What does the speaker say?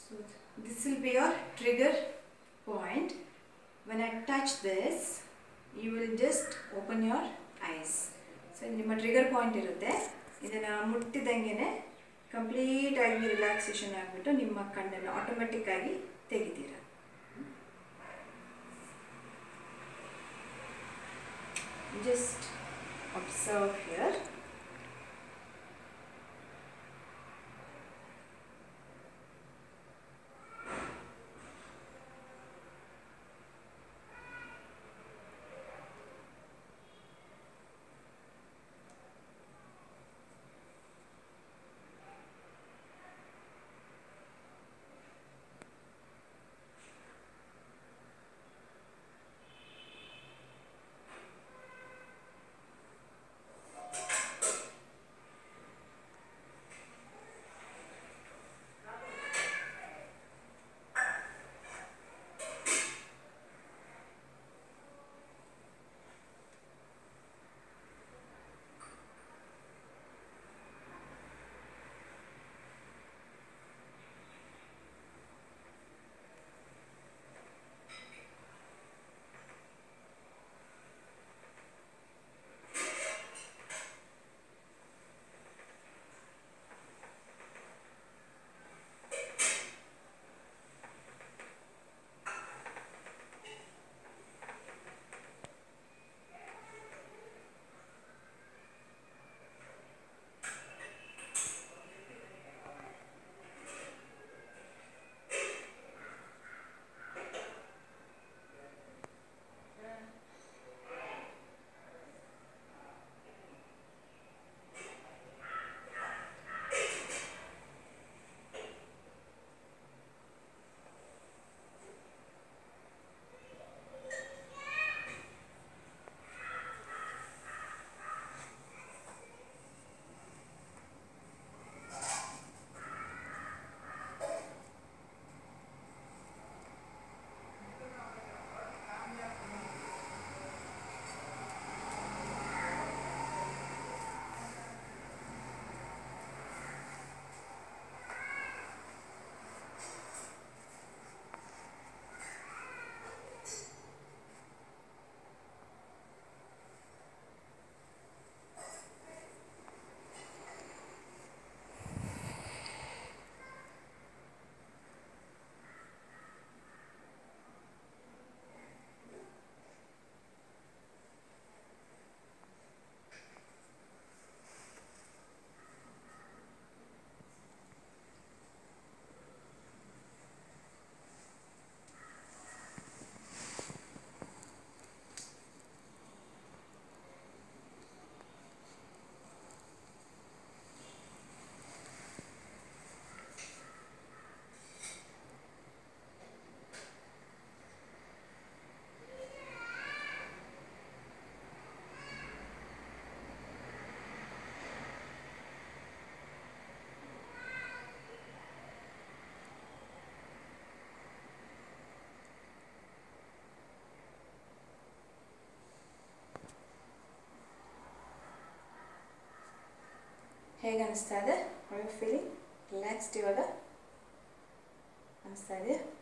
So this will be your trigger point. When I touch this, you will just open your eyes. So ನಿಮ್ಮ trigger point ಇರುತ್ತೆ. ಇದನ್ನ ಮುಟ್ಟಿದಂಗೆನೆ complete ಆಗಿ relaxation ಆಗಿಬಿಟ್ಟು ನಿಮ್ಮ ಕಣ್ಣನ್ನು automatic ಆಗಿ ತೆಗಿತೀರಾ. Just observe here. ಹೇಗೆ ಅನಿಸ್ತಾ ಇದೆ? Are you feeling relaxed ಇವಾಗ? ಅನಿಸ್ತಾ ಇದೆಯಾ?